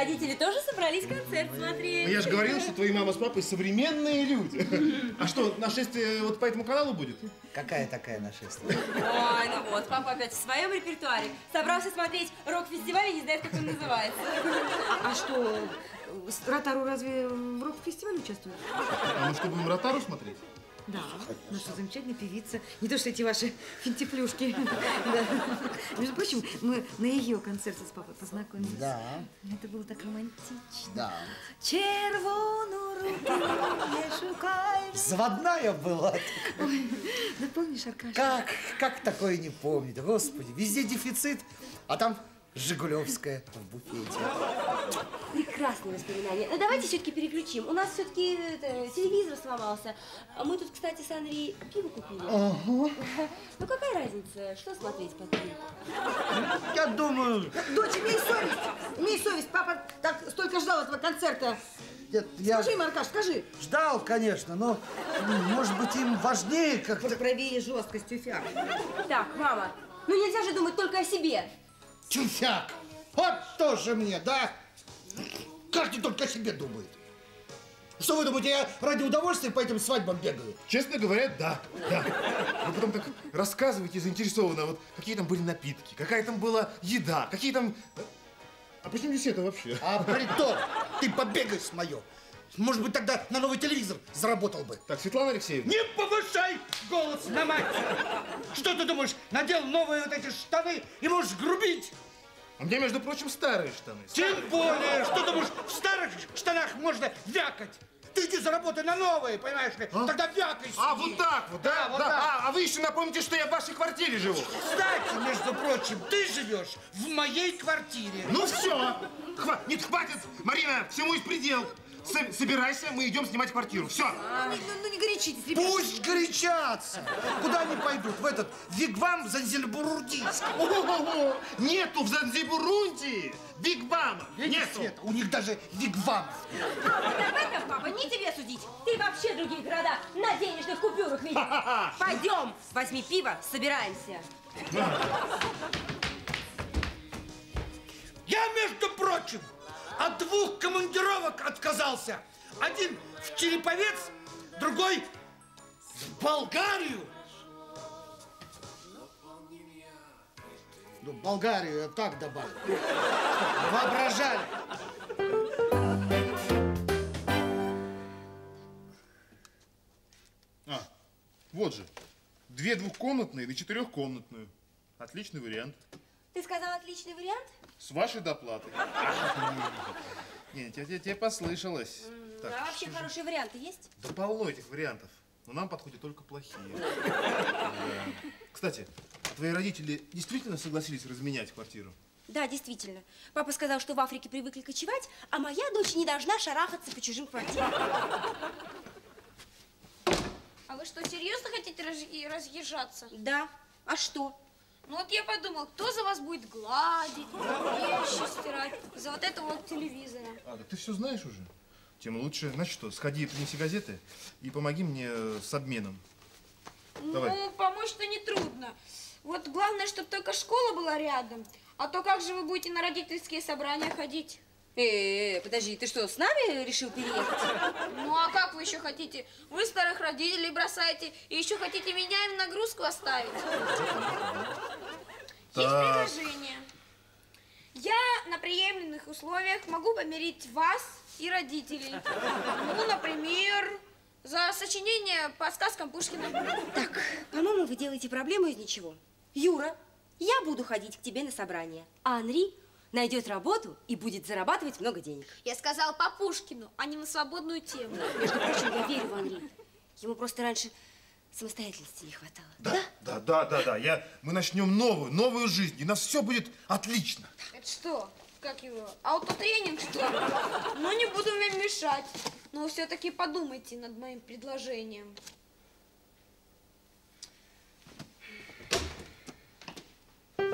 родители тоже собрались концерт смотреть. Я же говорил, что твои мама с папой современные люди. А что, нашествие вот по этому каналу будет? Какая такая нашествие? Ой, ну вот, папа опять в своем репертуаре. Собрался смотреть рок-фестиваль и не знает, как он называется. А что, Ротару разве в рок-фестивале участвует? А мы что, будем Ротару смотреть? Да, наша замечательная певица. Не то, что эти ваши финтифлюшки. Да. Между прочим, мы на ее концерте с папой познакомились. Да. Это было так романтично. Да. Червону руку не шукай. Заводная была. Ой, да помнишь, Аркаша? Как такое не помнить? Господи, везде дефицит, а там Жигулевская в буфете. Прекрасные воспоминания. Но давайте все-таки переключим. У нас все-таки телевизор сломался. А мы тут, кстати, с Анри пиво купили. Ага. Ну какая разница, что смотреть потом? Я думаю... Дочь, имей совесть! Имей совесть! Папа так столько ждал этого концерта. Нет, я Скажи им, Аркаш, скажи. ждал, конечно, но, может быть, им важнее как-то... Правее жесткость, тюфяк. Так, мама, ну нельзя же думать только о себе. Тюфяк! Вот тоже мне, да? Каждый только о себе думает. Что вы думаете, я ради удовольствия по этим свадьбам бегаю? Честно говоря, да. Вы потом так рассказываете заинтересованно, вот какие там были напитки, какая там была еда, какие там... А почему здесь это вообще? А притом, ты побегай с моё. Может быть, тогда на новый телевизор заработал бы. Так, Светлана Алексеевна. Не повышай голос на мать! Что ты думаешь, надел новые вот эти штаны и можешь грубить? А у меня, между прочим, старые штаны. Тем более, что думаешь, в старых штанах можно вякать? Ты иди заработай на новые, понимаешь ли? Тогда вякай. А, вот так вот, да? Да, вот так. А вы еще напомните, что я в вашей квартире живу. Кстати, между прочим, ты живешь в моей квартире. Ну все, нет, хватит, Марина, всему есть предел. Собирайся, мы идем снимать квартиру. Все. Ну не горячитесь, ребята. Пусть горячатся. Куда они пойдут? В этот вигвам Занзибурдийский. Нету в Занзибурунде вигвама. Нету. Света, у них даже вигвам. Давай-ка, папа, не тебе судить. Ты вообще другие города на денежных купюрах видишь. Пойдем, возьми пиво, собираемся. Я, между прочим, от 2 командировок отказался. Один в Череповец, другой в Болгарию. Ну, Болгарию я так добавил. Воображали. Вот же. 2 двухкомнатные на 4-комнатную. Отличный вариант. Ты сказал отличный вариант? С вашей доплатой. Нет, тебе послышалось. Так, А вообще хорошие варианты есть? да полно этих вариантов. Но нам подходят только плохие. Кстати, а твои родители действительно согласились разменять квартиру? Да, действительно. Папа сказал, что в Африке привыкли кочевать, а моя дочь не должна шарахаться по чужим квартирам. А вы что, серьезно хотите разъезжаться? Да. А что? Ну вот я подумал, кто за вас будет гладить, вещи стирать за вот этого вот телевизора? А, да ты все знаешь уже. Тем лучше, значит что, сходи, принеси газеты и помоги мне с обменом. Давай. Ну, помочь-то нетрудно. Вот главное, чтобы только школа была рядом. А то как же вы будете на родительские собрания ходить? Подожди, ты что, с нами решил переехать? Ну, а как вы еще хотите? Вы старых родителей бросаете и еще хотите меня им нагрузку оставить? Есть предложение. Я на приемлемых условиях могу помирить вас и родителей. Ну, например, за сочинение по сказкам Пушкина. Так, по-моему, вы делаете проблему из ничего. Юра, я буду ходить к тебе на собрание, а Анри найдет работу и будет зарабатывать много денег. Я сказала по Пушкину, а не на свободную тему. Между прочим, я верю в Анри. Ему просто раньше самостоятельности не хватало. Да. Мы начнем новую жизнь, и у нас все будет отлично. Это что? Как его? Аутотренинг, что ли? Ну, не буду вам мешать. Но все-таки подумайте над моим предложением.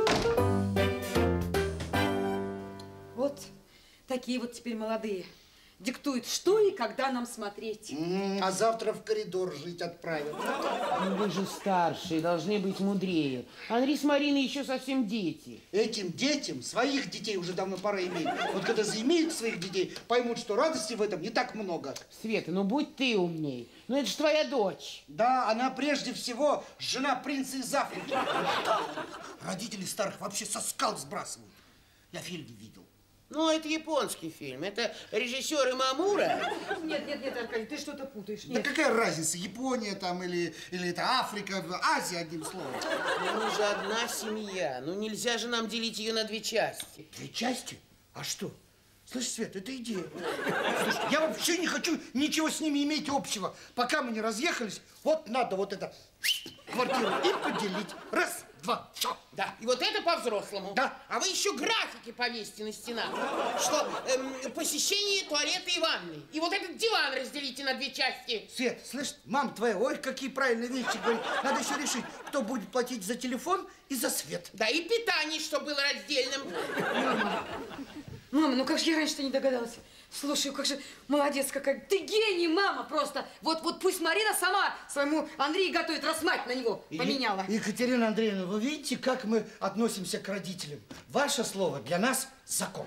Вот такие вот теперь молодые. диктует, что и когда нам смотреть. А завтра в коридор жить отправят. Ну, вы же старшие, должны быть мудрее. Анри с Мариной еще совсем дети. Этим детям своих детей уже давно пора иметь. Вот когда заимеют своих детей, поймут, что радости в этом не так много. Света, ну будь ты умней. Ну это же твоя дочь. Да, она прежде всего жена принца из Африки. Родители старых вообще со скал сбрасывают. Я фильм видел. Ну, это японский фильм. Это режиссер Имамура. Нет, Аркадий, ты что-то путаешь. Да какая разница, Япония там или это Африка, Азия, одним словом. Ну, мы же одна семья. Ну, нельзя же нам делить ее на две части. Две части? А что? Слышь, Свет, это идея. Слушай, я вообще не хочу ничего с ними иметь общего. Пока мы не разъехались, вот надо вот это квартиру и поделить. Раз, два, все. Да, и вот это по-взрослому. Да. А вы еще графики повесьте на стенах, что посещение туалета и ванной. И вот этот диван разделите на две части. Свет, слышь, мама твоя, ой, какие правильные вещи говорит. Надо еще решить, кто будет платить за телефон и за свет. Да, и питание, чтобы было раздельным. Мама, ну как же я раньше-то не догадалась. Слушай, как же молодец какая. Ты гений, мама, просто. Вот пусть Марина сама своему Андрею готовит, раз мать на него поменяла. Екатерина Андреевна, вы видите, как мы относимся к родителям? Ваше слово для нас закон.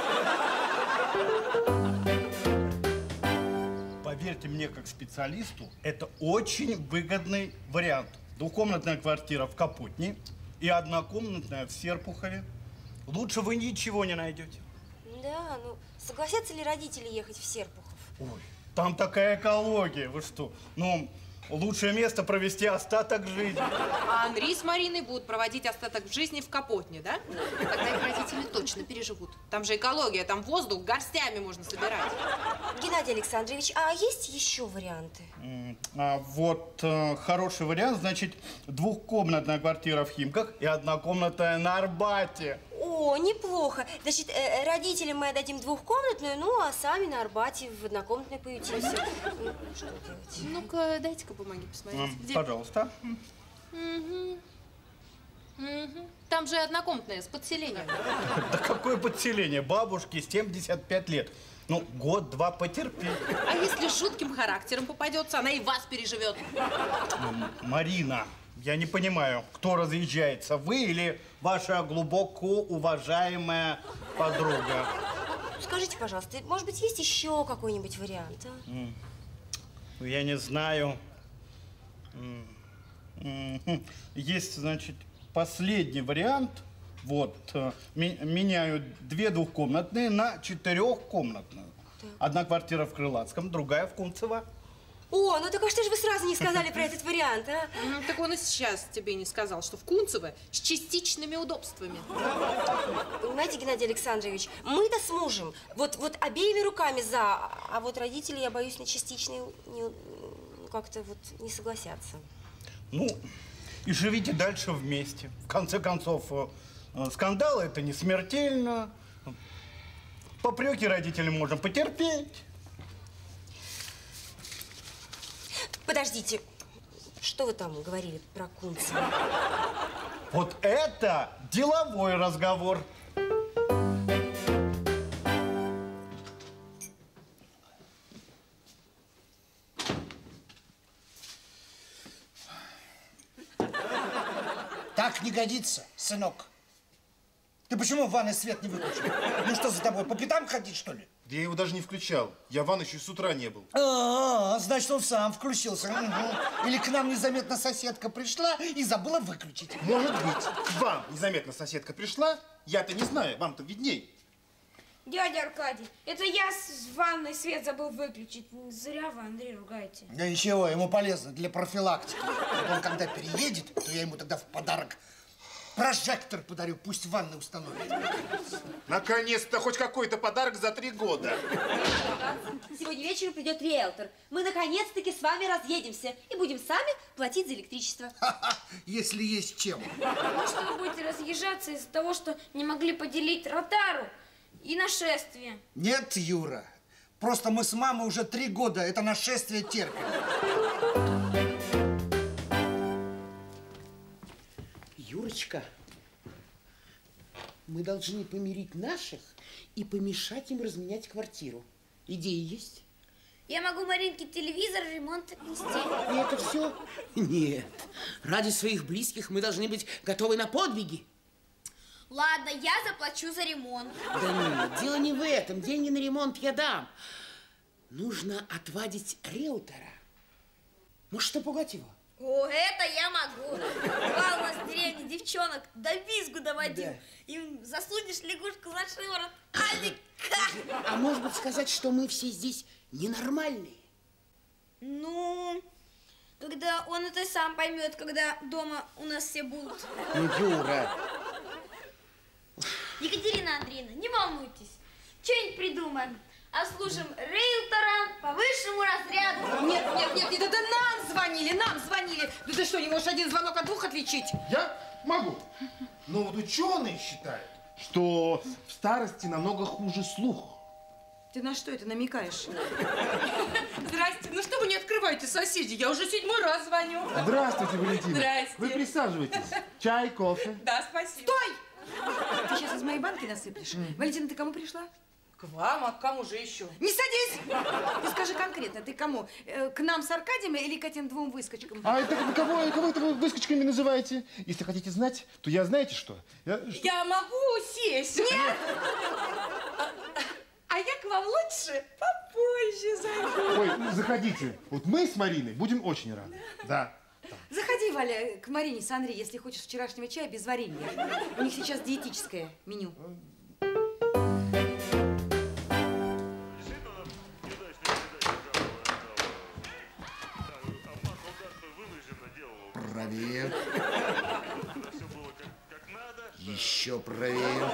Поверьте мне, как специалисту, это очень выгодный вариант. Двухкомнатная квартира в Капотне и однокомнатная в Серпухове. Лучше вы ничего не найдете. Да, ну согласятся ли родители ехать в Серпухов? Ой, там такая экология, вы что? Ну, лучшее место провести остаток жизни. А Анри с Мариной будут проводить остаток жизни в Капотне, да? Тогда их родители точно переживут. Там же экология, там воздух горстями можно собирать. Геннадий Александрович, а есть еще варианты? Хороший вариант, значит, двухкомнатная квартира в Химках и однокомнатная на Арбате. О, неплохо. Значит, родителям мы отдадим двухкомнатную, ну, а сами на Арбате в однокомнатной поютимся. Ну, что делать? Ну-ка, дайте-ка бумаги посмотреть. Где? Пожалуйста. Там же однокомнатная, с подселением. Да какое подселение? Бабушке 75 лет. Ну, год-два потерпи. А если с жутким характером попадется, она и вас переживет. Марина, я не понимаю, кто разъезжается, вы или ваша глубоко уважаемая подруга? Скажите, пожалуйста, может быть, есть еще какой-нибудь вариант, а? Я не знаю. Есть, значит, последний вариант. Вот, меняют две двухкомнатные на четырехкомнатную. Одна квартира в Крылатском, другая в Кунцево. О, ну так а что же вы сразу не сказали про этот вариант, а? Так он и сейчас тебе не сказал, что в Кунцево с частичными удобствами. Понимаете, Геннадий Александрович, мы-то с мужем вот обеими руками за, а вот родители, я боюсь, на частичные как-то вот не согласятся. Ну, и живите дальше вместе. В конце концов, скандалы это не смертельно. Попреки родителям можно потерпеть. Подождите, что вы там говорили про Кунцево? Вот это деловой разговор. Так не годится, сынок. Ты почему в ванной свет не выключил? Ну что за тобой, по пятам ходить, что ли? Да я его даже не включал. Я в ванной еще с утра не был. Значит, он сам включился. Угу. Или к нам незаметно соседка пришла и забыла выключить. Может быть. К вам незаметно соседка пришла? Я-то не знаю, вам-то видней. Дядя Аркадий, это я с ванной свет забыл выключить. Зря вы, Андрей, ругаете. Да ничего, ему полезно для профилактики. Вот он когда переедет, то я ему тогда в подарок прожектор подарю, пусть в ванной установит. Наконец-то хоть какой-то подарок за 3 года. Сегодня вечером придет риэлтор. Мы наконец-таки с вами разъедемся и будем сами платить за электричество. Если есть чем. Может, вы будете разъезжаться из-за того, что не могли поделить ротару и нашествие? Нет, Юра. Просто мы с мамой уже 3 года это нашествие терпим. Юрочка, мы должны помирить наших и помешать им разменять квартиру. Идеи есть? Я могу Маринке телевизор, ремонт отнести. И это все? Нет. Ради своих близких мы должны быть готовы на подвиги. Ладно, я заплачу за ремонт. Да нет, дело не в этом. Деньги на ремонт я дам. Нужно отвадить риэлтора. Может, напугать его? О, это я могу. Бывал у нас в деревне девчонок до визгу доводил. Да. Им засунешь лягушку за шиворот. Алика! А может быть сказать, что мы все здесь ненормальные? Ну, когда он это сам поймет, когда дома у нас все будут. Ну, Юра. Екатерина Андреевна, не волнуйтесь. Что-нибудь придумаем. Обслужим риэлтора по высшему разряду. Нет, это нам звонили. Ну ты что, не можешь один звонок от двух отличить? Я могу. Но вот ученые считают, что в старости намного хуже слух. Ты на что это намекаешь? Здрасте. Ну что вы не открываете, соседи? Я уже 7-й раз звоню. Здравствуйте, Валентина. Здрасте. Вы присаживайтесь. Чай, кофе. Да, спасибо. Стой! Ты сейчас из моей банки насыплешь. Валентина, ты кому пришла? К вам, а к кому же еще? Не садись! Ты скажи конкретно, ты кому? К нам с Аркадием или к этим двум выскочкам? А это кого это вы выскочками называете? Если хотите знать, то я знаете что? Я могу сесть? Нет! А я к вам лучше попозже зайду. Ой, заходите. Вот мы с Мариной будем очень рады. Да. Заходи, Валя, к Марине с Андреем, если хочешь вчерашнего чая без варенья. У них сейчас диетическое меню. Правее. Еще правее.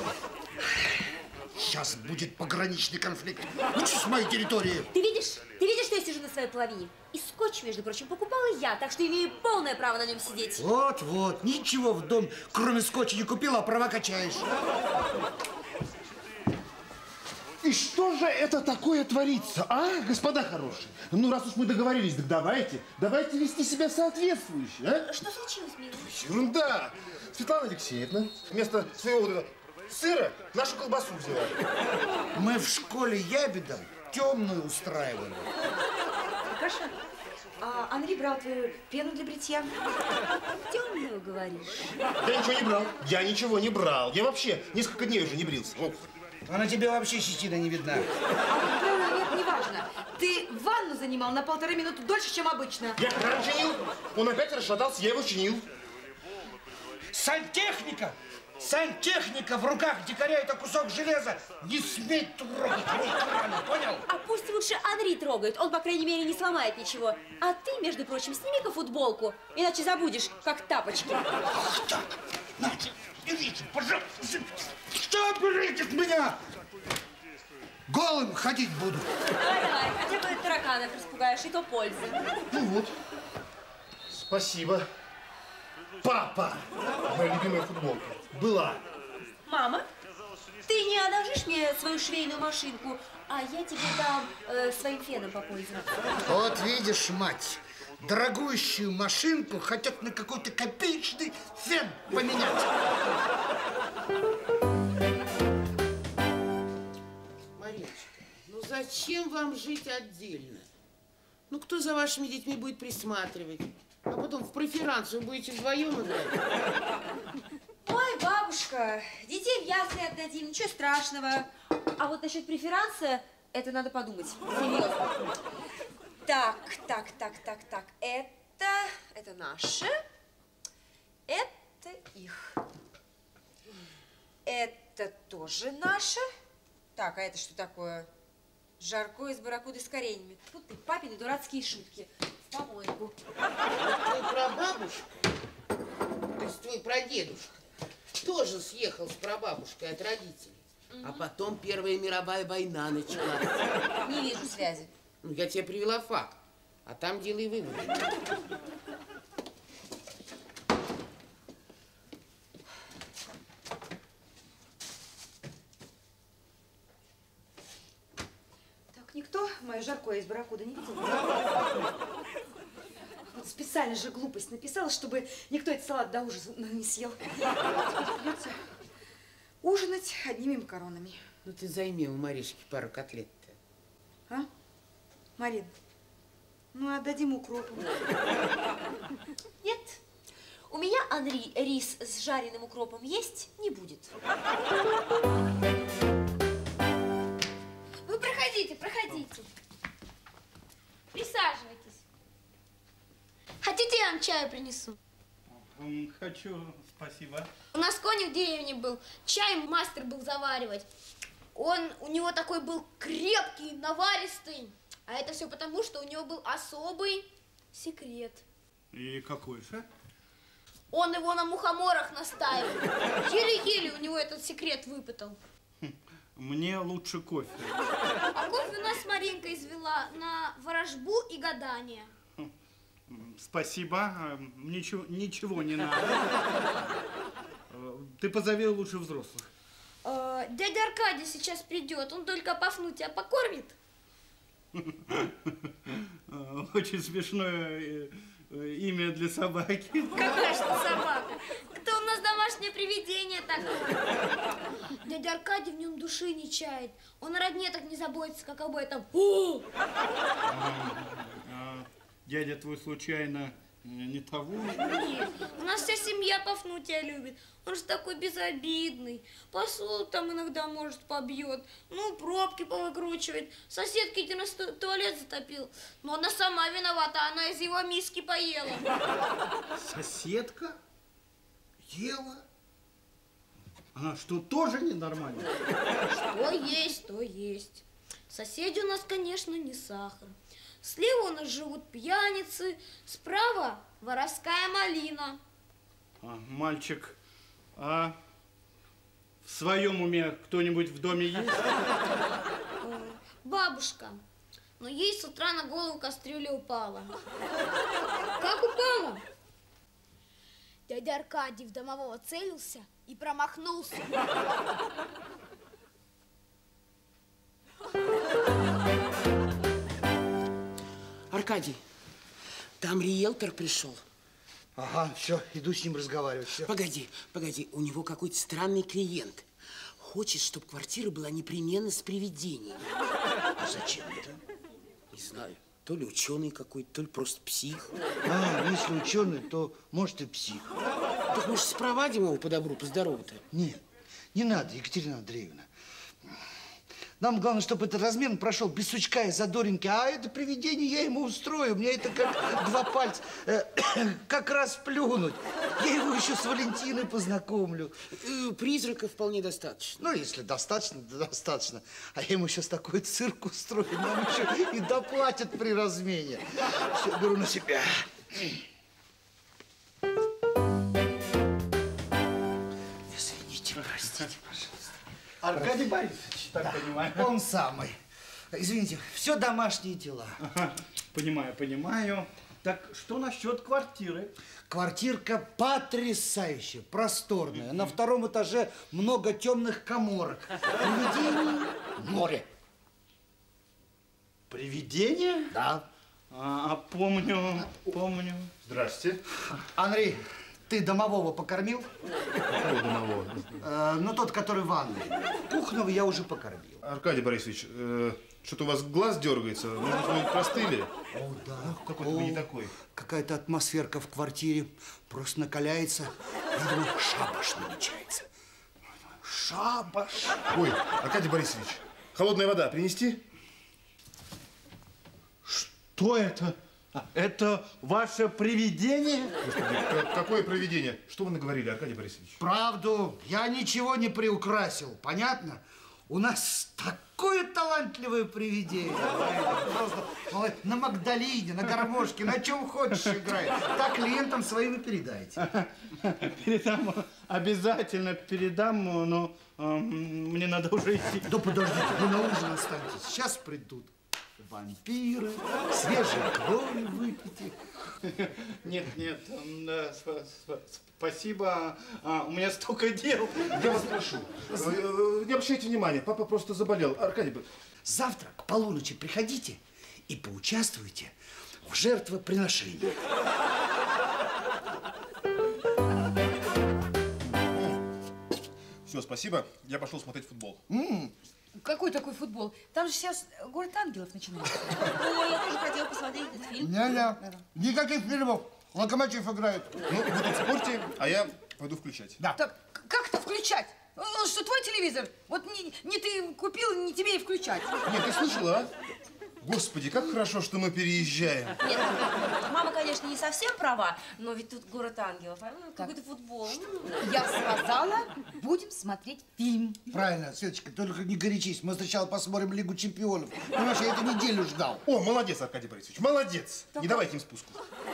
Сейчас будет пограничный конфликт. Лучше с моей территории. Ты видишь, что я сижу на своей половине? И скотч, между прочим, покупала я, так что имею полное право на нем сидеть. Вот. Ничего в дом, кроме скотча, не купила, а права качаешь. И что же это такое творится, а, господа хорошие? Ну, раз уж мы договорились, так давайте вести себя соответствующе, а? Что случилось, милый? Ерунда. Светлана Алексеевна вместо своего вот этого сыра нашу колбасу взяла. Мы в школе ябедом темную устраивали. Каша, а Андрей брал твою пену для бритья? Темную, говоришь? Я ничего не брал. Я вообще несколько дней уже не брился. Вот. А на тебе вообще щетина не видна. Нет, неважно. Ты ванну занимал на 1,5 минуты дольше, чем обычно. Я кран чинил, он опять расшатался, я его чинил. Сантехника! Сантехника в руках дикаря — это кусок железа. Не смей трогать мой кран, понял? А пусть лучше Андрей трогает, он, по крайней мере, не сломает ничего. А ты, между прочим, сними-ка футболку, иначе забудешь, как тапочки. Ах так! Нате, берите, пожалуйста! Что берите от меня? Голым ходить буду. Давай, хотя бы тараканов распугаешь, и то пользы. Ну вот. Спасибо. Папа! Моя любимая футболка. Была. Мама, ты не одолжишь мне свою швейную машинку, а я тебе дам своим феном попользоваться. Вот видишь, мать, дорогущую машинку хотят на какой-то копеечный фен поменять. Мариночка, ну зачем вам жить отдельно? Ну кто за вашими детьми будет присматривать? А потом в преферанс вы будете вдвоем играть. Ой, бабушка, детей в ясли отдадим, ничего страшного. А вот насчет преферанса, это надо подумать. Серьезно. Так. Это наше. Это их. Это тоже наше. Так, а это что такое? Жаркое из барракуды с кореньями. Тут и папины дурацкие шутки. В помойку. Твой прабабушка, то есть твой прадедушка, тоже съехал с прабабушкой от родителей. А потом Первая мировая война началась. Не вижу связи. Ну, я тебе привела факт, а там делай выводы. Так, никто мое жаркое из барракуда не видел? Вот специально же глупость написала, чтобы никто этот салат до ужина не съел. Теперь придется ужинать одними макаронами. Ну, ты займи у Маришки пару котлет-то. Марин, ну отдадим укропу. Нет. У меня, Анри, рис с жареным укропом есть не будет. Вы проходите, проходите. Присаживайтесь. Хотите, я вам чаю принесу? Хочу, спасибо. У нас конь в деревне был, чай мастер был заваривать. У него такой был крепкий, наваристый. А это все потому, что у него был особый секрет. И какой же? Он его на мухоморах наставил. Еле-еле у него этот секрет выпытал. Мне лучше кофе. А кофе у нас Маринка извела на ворожбу и гадание. Спасибо, ничего не надо. Ты позови лучше взрослых. Дядя Аркадий сейчас придет, он только Пафнутия покормит. Очень смешное имя для собаки. Какая же ты собака? Это у нас домашнее привидение такое. Дядя Аркадий в нем души не чает. Он о родне так не заботится, как об этом. Дядя твой случайно не того? Нет, у нас вся семья Пафнутия любит. Он же такой безобидный. Посуду там иногда, может, побьет. Ну, пробки повыкручивает. Соседка иди на туалет затопил. Но она сама виновата, она из его миски поела. Соседка? Ела? Она что, тоже ненормальная? Что есть, то есть. Соседи у нас, конечно, не сахар. Слева у нас живут пьяницы, справа воровская малина. Мальчик, а в своем уме кто-нибудь в доме есть? Бабушка, но ей с утра на голову кастрюля упала. Как упала? Дядя Аркадий в домового целился и промахнулся. Аркадий, там риэлтор пришел. Ага, все, иду с ним разговаривать. Все. Погоди, у него какой-то странный клиент. Хочет, чтобы квартира была непременно с привидением. А зачем это? Не знаю, то ли ученый какой-то, то ли просто псих. А, если ученый, то может и псих. Так может спровадим его по добру, по здорову-то? Нет, не надо, Екатерина Андреевна. Нам главное, чтобы этот размен прошел без сучка и задоринки. А это привидение я ему устрою. Мне это как два пальца. Как раз плюнуть. Я его еще с Валентиной познакомлю. Призрака вполне достаточно. Ну, если достаточно, то достаточно. А я ему сейчас такой цирк устрою. Нам еще и доплатят при размене. Все, беру на себя. Извините, простите, пожалуйста. Аркадий Борисович, так понимаю. Он самый. Извините, все домашние дела. Ага, понимаю. Так что насчет квартиры? Квартирка потрясающая, просторная. На втором этаже много темных каморок. Привидений море. Привидение? Да. Помню. Здравствуйте. Андрей, ты домового покормил? Какого домового? Ну, тот, который в ванной. Кухонного я уже покормил. Аркадий Борисович, что-то у вас глаз дергается. Может быть, вы простыли? О, да. Какой-то вы не такой. Какая-то атмосферка в квартире просто накаляется. Видимо, шабаш намечается. Шабаш. Ой, Аркадий Борисович, холодная вода принести? Что это? Это ваше привидение? Господи, какое провидение? Что вы наговорили, Аркадий Борисович? Правду. Я ничего не приукрасил. Понятно? У нас такое талантливое привидение. Просто на магдалине, на гармошке, на чем хочешь играет. Так клиентам своим и передайте. Передам, обязательно передам, но мне надо уже идти. Да подождите, вы на ужин останетесь. Сейчас придут вампиры, свежей крови выпейте. Нет, спасибо. У меня столько дел. Я вас прошу, не обращайте внимания, папа просто заболел. Аркадий Борисович. Завтра к полуночи приходите и поучаствуйте в жертвоприношении. Все, спасибо. Я пошел смотреть футбол. Какой такой футбол? Там же сейчас город ангелов начинается. Ой, я тоже хотела посмотреть этот фильм. Не-не, никаких фильмов. Локомотив играет. Ну, вы тут спорьте, а я пойду включать. Да. Так, как это включать? Он что, твой телевизор? Вот не ты купил, не тебе и включать. Нет, ты слышала, а? Господи, как хорошо, что мы переезжаем. Нет, мама, конечно, не совсем права, но ведь тут город ангелов, а какой-то футбол. Я сказала, будем смотреть фильм. Правильно, Светочка, только не горячись. Мы сначала посмотрим Лигу чемпионов. Понимаешь, я эту неделю ждал. О, молодец, Аркадий Борисович, молодец. Не давайте им спуску.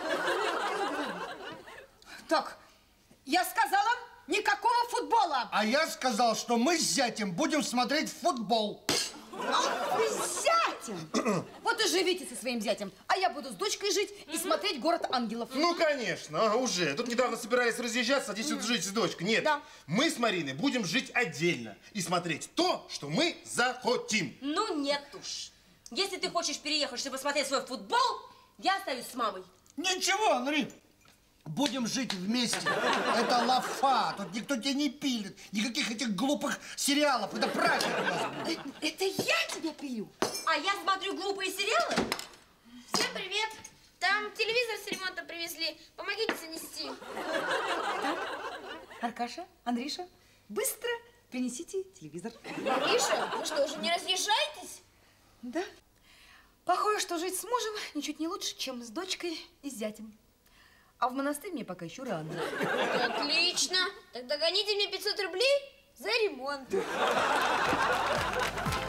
Так, я сказала, никакого футбола. А я сказал, что мы с зятем будем смотреть футбол. Ах, вы с зятем! Вот и живите со своим зятем, а я буду с дочкой жить и смотреть город ангелов. Ну, конечно, уже. Тут недавно собирались разъезжаться, а здесь вот жить с дочкой. Нет, Да. мы с Мариной будем жить отдельно и смотреть то, что мы захотим. Ну нет уж. Если ты хочешь переехать, чтобы смотреть свой футбол, я остаюсь с мамой. Ничего, Анри. Будем жить вместе. Это лафа. Тут никто тебя не пилит. Никаких этих глупых сериалов. Это праздник у нас будет. Это я тебя пилю? А я смотрю глупые сериалы. Всем привет. Там телевизор с ремонта привезли. Помогите занести. Аркаша, Андриша, быстро принесите телевизор. Миша, вы что, уже не разъезжаетесь? Да. Похоже, что жить с мужем ничуть не лучше, чем с дочкой и с зятем. А в монастырь мне пока еще рано. Отлично. Тогда гоните мне 500 рублей за ремонт.